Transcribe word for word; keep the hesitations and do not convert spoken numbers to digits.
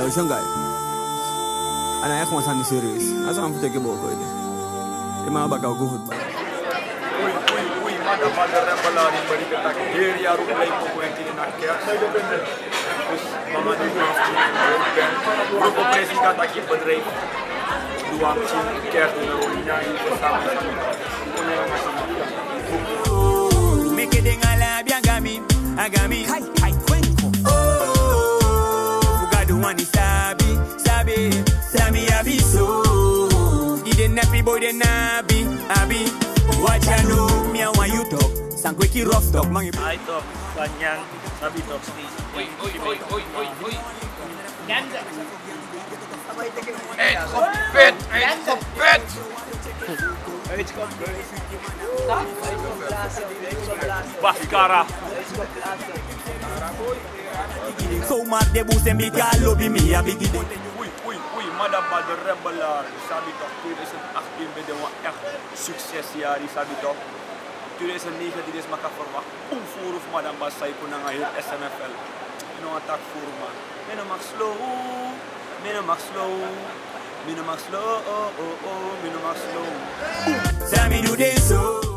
yo, Shanghai. En hij echt was aan de serieus. Als hij hem vertelt, ik heb ook ooit. Ik maak het ook goed. Oei, oei, oei, madame, madame, rebelari, maar ik heb heel jaar op blijven komen in de kerk. Dus mama die heeft ik ben ook op president dat je bedrijf. Doe aan het kerk in de Rolina in de samen, zijn. Make it ding ala biangami, agami. Hi, hi, kwenko. Oh, fugadu wani sabi, sabi, sami abiso. Ide napi boy de nabi, abi. Watch ya know me and why you talk. Sang kweki rough talk, mangi. I talk, kanyang, sabi talk stage. Oi, oi, oi, oi, oi, oi. Ganda. Eet gepet, eet gepet. Eet gepet. Baskara. So mad de boos en big all lobby me a big ide. Oei, oei, oei, madame de rebelaar. Sabi toch, twintig achttien ben je wel echt succesjaar, sabi toch. twintig negentien is maka verwacht. Poen voor of madame Basai kon aan heel S M F L. En nog een tak voor man. Men mag slow, men mag slow. Men mag slow, oh oh oh, men mag slow. Sami do this so.